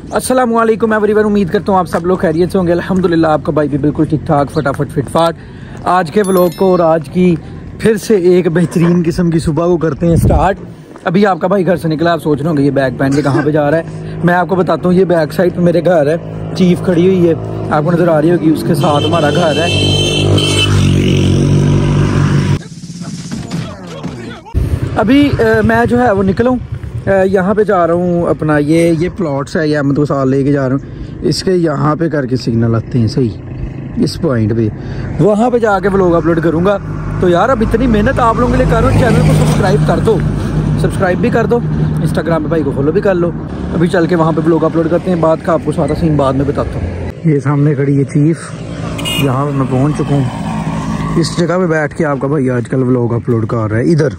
अस्सलाम वालेकुम एवरीवन, उम्मीद करता हूँ आप सब लोग खैरियत से होंगे। अल्हम्दुलिल्लाह आपका भाई भी बिल्कुल ठीक ठाक, फटाफट फिटफाट। आज के व्लॉग को और आज की फिर से एक बेहतरीन किस्म की सुबह को करते हैं स्टार्ट। अभी आपका भाई घर से निकला, आप सोच रहे होंगे ये बैग पहन के कहाँ पे जा रहा है। मैं आपको बताता हूँ, ये बैक साइड पे मेरे घर है, चीफ खड़ी हुई है, आपको नज़र आ रही होगी, उसके साथ हमारा घर है। अभी मैं जो है वो निकलूँ, यहाँ पे जा रहा हूँ अपना ये प्लॉट्स है, ये अहमद साल लेके जा रहा हूँ। इसके यहाँ पे करके सिग्नल आते हैं सही, इस पॉइंट पे वहाँ पे जाके व्लॉग अपलोड करूँगा। तो यार अब इतनी मेहनत आप लोगों के लिए कर रहा हूँ, चैनल को सब्सक्राइब कर दो, सब्सक्राइप भी कर दो, इंस्टाग्राम पे भाई को फॉलो भी कर लो। अभी चल के वहाँ पे व्लॉग अपलोड करते हैं, बाद का आपको सारा सीन बाद में बताता हूँ। ये सामने खड़ी है चीफ, यहाँ पर मैं पहुँच चुका हूँ। इस जगह पे बैठ के आपका भाई आजकल व्लॉग अपलोड कर रहा है इधर।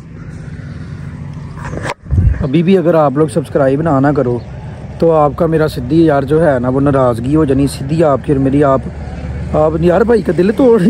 अभी भी अगर आप लोग सब्सक्राइब ना करो तो आपका मेरा सिद्धि यार जो है ना वो नाराज़गी हो जानी सीधी आपकी और मेरी। आप यार भाई का दिल तोड़।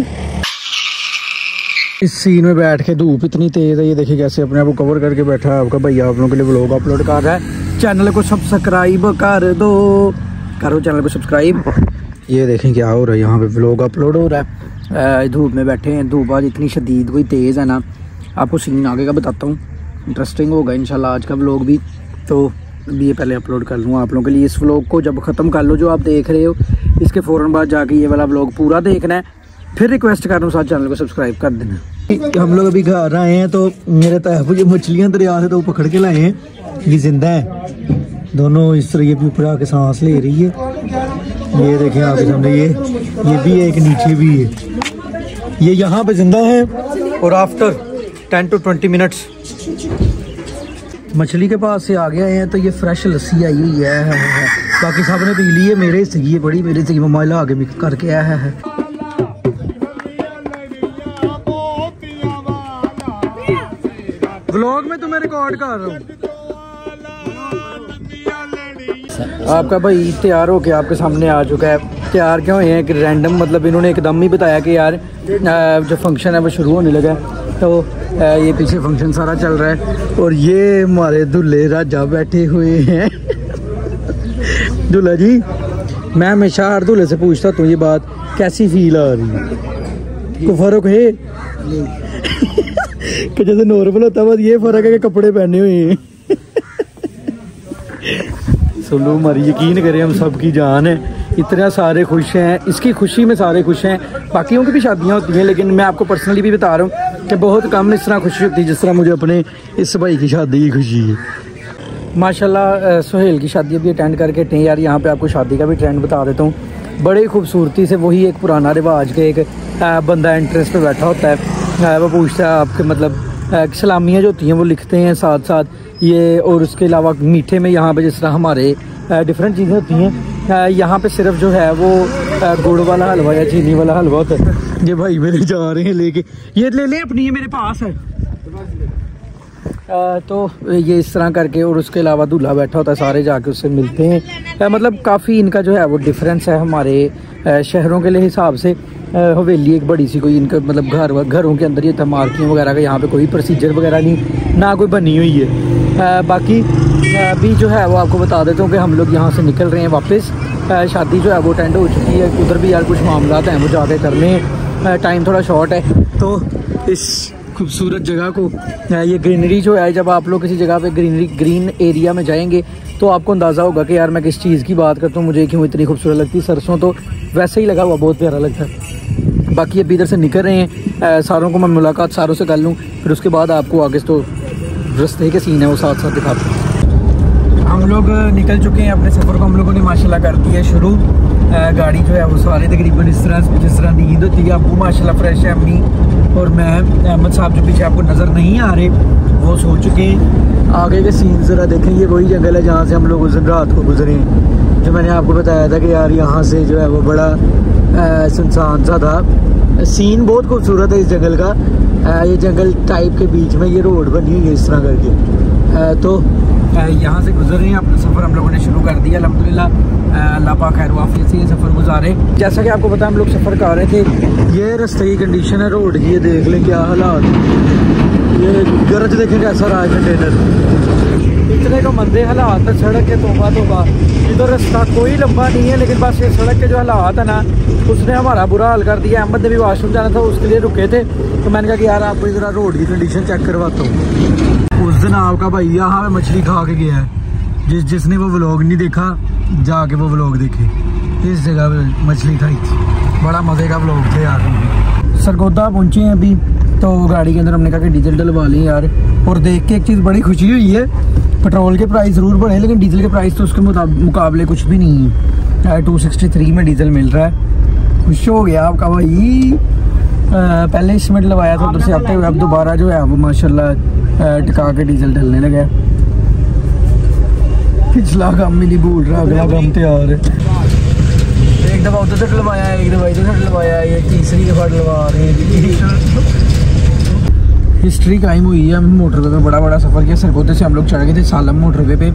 इस सीन में बैठ के धूप इतनी तेज़ है, ये देखिए कैसे अपने आप को कवर करके बैठा है आपका भैया, आप लोगों के लिए व्लॉग अपलोड कर रहा है। चैनल को सब्सक्राइब कर दो, करो चैनल को सब्सक्राइब। ये देखें क्या हो रहा है, यहाँ पे व्लॉग अपलोड हो रहा है। धूप में बैठे हैं, धूप आज इतनी शदीद कोई तेज़ है ना, आपको सीन आगे का बताता हूँ, इंटरेस्टिंग होगा इंशाल्लाह आज का व्लॉग भी। तो ये पहले अपलोड कर लूँ आप लोगों के लिए। इस व्लॉग को जब ख़त्म कर लो जो आप देख रहे हो, इसके फ़ौरन बाद जाके ये वाला व्लॉग पूरा देखना है, फिर रिक्वेस्ट कर रहा हूँ साथ चैनल को सब्सक्राइब कर देना। हम लोग अभी घर आए हैं तो मेरे तहफ़्फ़ुज़ जो मछलियाँ दरिया से तो पकड़ के लाए हैं, ये जिंदा है दोनों। इस तरह ये भी ऊपर आके सांस ले रही है, ये देखें आपके सामने, ये भी है, एक नीचे भी है। ये यहाँ पे जिंदा है और आफ्टर 10 to 20 मिनट्स मछली के पास से आ गए हैं। तो ये फ्रेश लस्सी आई हुई है, बाकी सब ने पी ली है, मेरे से ये बड़ी मेरे से ममाइला आगे मिक्स करके आया है। व्लॉग में तुम्हें रिकॉर्ड कर रहा हूँ। आपका भाई तैयार होके आपके सामने आ चुका है। तैयार क्यों है कि रैंडम, मतलब इन्होंने एकदम ही बताया कि यार जो फंक्शन है वो शुरू होने लगा है, तो ये पीछे फंक्शन सारा चल रहा है और ये हमारे दूल्हे राजा बैठे हुए हैं। दूल्हा जी, मैं हमेशा हर दूल्हे से पूछता हूँ ये बात, कैसी फील आ रही है? को फर्क है कि जैसे नॉर्मल होता है, बस ये फर्क है कि कपड़े पहने हुए हैं। सुनो हमारी यकीन करें, हम सबकी जान है, इतना सारे खुश हैं, इसकी खुशी में सारे खुश हैं। बाकियों की भी शादियां होती हैं, लेकिन मैं आपको पर्सनली भी बता रहा हूँ कि बहुत कम इस तरह खुशी होती है जिस तरह मुझे अपने इस भाई की शादी की खुशी है। माशाल्लाह सुहेल की शादी अभी अटेंड करके हटे यार। यहाँ पे आपको शादी का भी ट्रेंड बता देता हूँ, बड़ी खूबसूरती से। वही एक पुराना रिवाज के एक बंदा एंट्रेंस पे बैठा होता है, वो पूछता है आपके मतलब सलामियाँ जो होती हैं वो लिखते हैं साथ साथ ये। और उसके अलावा मीठे में यहाँ पे जिस तरह हमारे डिफरेंट चीज़ें होती हैं, यहाँ पे सिर्फ जो है वो गुड़ वाला हलवा या चीनी वाला हलवा होता है। ये भाई मेरे जा रहे हैं लेके, ये ले लें अपनी, ये मेरे पास है। तो ये इस तरह करके, और उसके अलावा दूल्हा बैठा होता है, सारे जाके उससे मिलते हैं। मतलब काफ़ी इनका जो है वो डिफरेंस है हमारे शहरों के लिए हिसाब से। हवेली एक बड़ी सी कोई इनका मतलब घरों के अंदर ही था, मार्किंग वगैरह का यहाँ पे कोई प्रोसीजर वगैरह नहीं, ना कोई बनी हुई है। बाकी अभी जो है वो आपको बता देता हूँ कि हम लोग यहाँ से निकल रहे हैं वापस। शादी जो है वो अटेंड हो चुकी है, उधर भी यार कुछ मामला हैं वो जाके करने हैं, टाइम थोड़ा शॉर्ट है। तो इस खूबसूरत जगह को, ये ग्रीनरी जो है, जब आप लोग किसी जगह पे ग्रीन एरिया में जाएंगे तो आपको अंदाज़ा होगा कि यार मैं किस चीज़ की बात करता हूँ, मुझे क्यों इतनी खूबसूरत लगती है। सरसों तो वैसे ही लगा हुआ बहुत प्यारा लगता है। बाकी अभी इधर से निकल रहे हैं, सारों को मैं मुलाकात सारों से कर लूँ, फिर उसके बाद आपको आगे तो रास्ते के सीन है वो साथ साथ दिखाते हैं। हम लोग निकल चुके हैं, अपने सफ़र को हम लोगों ने माशाल्लाह कर दिया शुरू। गाड़ी जो है वो सारे तकरीबन इस तरह जिस तरह नींद होती है। अबू माशाल्लाह फ्रेश है, अम्मी और मैं, अहमद साहब जो पीछे आपको नज़र नहीं आ रहे वो सो चुके हैं। आगे के सीन ज़रा देखें, ये वही जंगल है जहाँ से हम लोग उस दिन रात को गुजरे हैं, जो मैंने आपको बताया था कि यार यहाँ से जो है वो बड़ा सुनसान सा था। सीन बहुत खूबसूरत है इस जंगल का। ये जंगल टाइप के बीच में ये रोड बनी हुई है इस तरह करके। तो यहाँ से गुजर रहे हैं, अपना सफ़र हम लोगों ने शुरू कर दिया अल्हम्दुलिल्लाह। अल्लाह पाक खैर वाफियत से ये सफ़र गुजारे। जैसा कि आपको पता हम लोग सफ़र कर रहे थे, ये रास्ते की कंडीशन है रोड की, ये देख लें क्या हालात। ये गरज देखें कैसा रहा है कंटेनर, इतने का मंदे हालात, सड़क के तोबा तोबा। इधर रास्ता कोई लंबा नहीं है, लेकिन बस ये सड़क के जो हालात है ना उसने हमारा बुरा हाल कर दिया। अहमद ने भी वॉशरूम जाना था, उसके लिए रुके थे, तो मैंने कहा कि यार आपको इधर रोड की कंडीशन चेक करवाता हूँ। उस दिन आपका भाई यहाँ पे मछली खा के गया है, जिसने वो व्लॉग नहीं देखा जाके वो व्लॉग देखे। इस जगह पे मछली खाई थी, बड़ा मज़े का व्लॉग थे यार। सरगोदा पहुँचे हैं अभी, तो गाड़ी के अंदर हमने कहा कि डीजल डलवा लें यार। और देख के एक चीज़ बड़ी खुशी हुई है, पेट्रोल के प्राइस ज़रूर बढ़े लेकिन डीजल के प्राइस तो उसके मुकाबले कुछ भी नहीं है। 263 में डीजल मिल रहा है, खुश हो गया आपका भाई। पहले इसमें डलवाया था उधर से आते हुए, अब दोबारा जो है वो माशाल्लाह टिका के डीजल डलने लगा। पिछला काम भी नहीं भूल रहा, अगला काम तैयार है। एक दफ़ा उधर से डलवाया, एक दफ़ा इधर से डलवाया, ये तीसरी दफ़ा डलवा रहे हैं। हिस्ट्री कायम हुई है। हम मोटरवे पे बड़ा सफ़र किया, सरगोदे से हम लोग चढ़ गए थे सालम मोटरवे पे।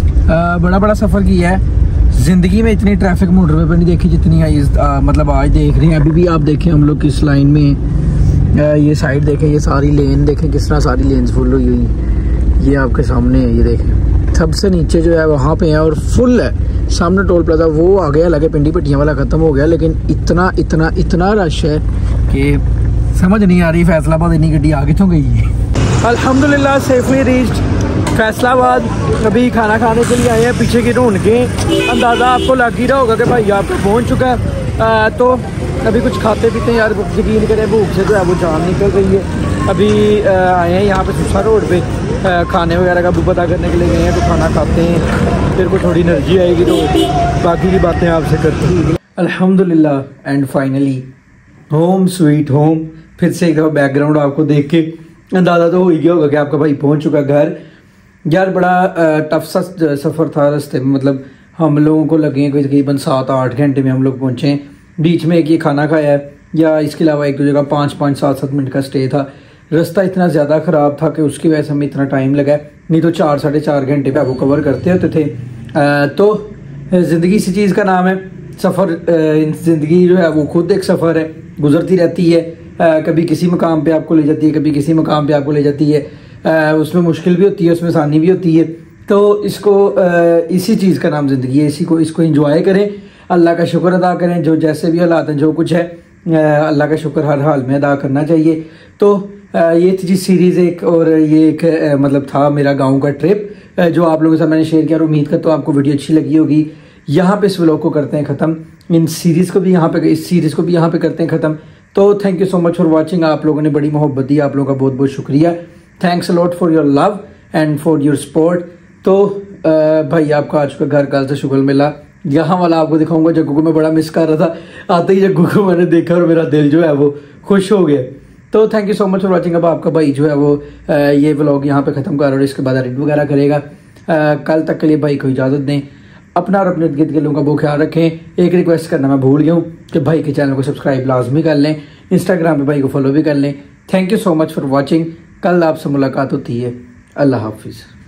बड़ा सफ़र किया है। ज़िंदगी में इतनी ट्रैफिक मोटरवे पे नहीं देखी जितनी मतलब आज देख रहे हैं। अभी भी आप देखें हम लोग किस लाइन में, ये साइड देखें, ये सारी लेन देखें किस तरह सारी लेन्स फुल हुई हुई। ये आपके सामने है, ये देखें सबसे नीचे जो है वहाँ पे है और फुल है। सामने टोल प्लाजा वो आ गया, लगे पिंडी पट्टियाँ वाला ख़त्म हो गया, लेकिन इतना रश है कि समझ नहीं आ रही फैसलाबाद इतनी गड्डी आगे क्यों गई है। अल्हम्दुलिल्लाह सेफली रीच्ड फैसलाबाद। अभी खाना खाने के लिए आए हैं, पीछे की ढूंढ के अंदाज़ा आपको लग ही रहा होगा कि भाई आप तो पहुँच चुका है। तो अभी कुछ खाते पीते हैं यार, यकीन करें भूख से जो है वो जान निकल रही है। अभी आए हैं यहाँ पे सुसा रोड पे, खाने वगैरह का भी पता करने के लिए गए हैं। तो खाना खाते हैं, फिर को थोड़ी एनर्जी आएगी तो बाकी की बातें आपसे करते हैं। अल्हम्दुलिल्लाह and finally home sweet home. फिर से एक दफ़ा बैकग्राउंड आपको देख के अंदाज़ा तो हो ही गया होगा कि आपका भाई पहुंच चुका घर। यार बड़ा टफ सा सफ़र था रास्ते में, मतलब हम लोगों को लगे हैं तकरीबन 7-8 घंटे में हम लोग पहुँचे हैं। बीच में एक ये खाना खाया है, या इसके अलावा एक दो जगह 5-5, 7-7 मिनट का स्टे था। रास्ता इतना ज़्यादा ख़राब था कि उसकी वजह से हमें इतना टाइम लगा, नहीं तो 4-4.5 घंटे पे आपको कवर करते होते थे। तो ज़िंदगी इसी चीज़ का नाम है सफ़र। ज़िंदगी जो है वो खुद एक सफ़र है, गुजरती रहती है। कभी किसी मकाम पे आपको ले जाती है, कभी किसी मकाम पे आपको ले जाती है। उसमें मुश्किल भी होती है, उसमें आसानी भी होती है। तो इसको इसी चीज़ का नाम ज़िंदगी है, इसको एंजॉय करें, अल्लाह का शुक्र अदा करें। जो जैसे भी हालात हैं, जो कुछ है अल्लाह का शुक्र हर हाल में अदा करना चाहिए। तो ये थी सीरीज़ एक, और ये एक मतलब था मेरा गाँव का ट्रिप जो आप लोगों के साथ मैंने शेयर किया। और उम्मीद करता हूँ आपको वीडियो अच्छी लगी होगी। यहाँ पे इस व्लॉग को करते हैं ख़त्म, इस सीरीज़ को भी यहाँ पे करते हैं ख़त्म। तो thank you so much for watching. आप लोगों ने बड़ी मोहब्बत दी, आप लोगों का बहुत बहुत शुक्रिया। Thanks a lot for your love and for your support. तो भाई आपका आज का घर कल से शुगल मिला। यहाँ वाला आपको दिखाऊंगा, जग्गू को मैं बड़ा मिस कर रहा था। आते ही जग्गू को मैंने देखा और मेरा दिल जो है वो खुश हो गया। तो thank you so much for watching. अब आपका भाई जो है वो ये व्लॉग यहाँ पे ख़त्म कर रहा है और इसके बाद एडिट वगैरह करेगा। कल तक के लिए भाई को इजाज़त दें। अपना और अपने इर्द-गिर्द के लोगों का वो ख्याल रखें। एक रिक्वेस्ट करना मैं भूल गया हूँ कि भाई के चैनल को सब्सक्राइब लाजमी कर लें, इंस्टाग्राम पे भाई को फॉलो भी कर लें। Thank you so much for watching. कल आपसे मुलाकात होती है। अल्लाह हाफिज़।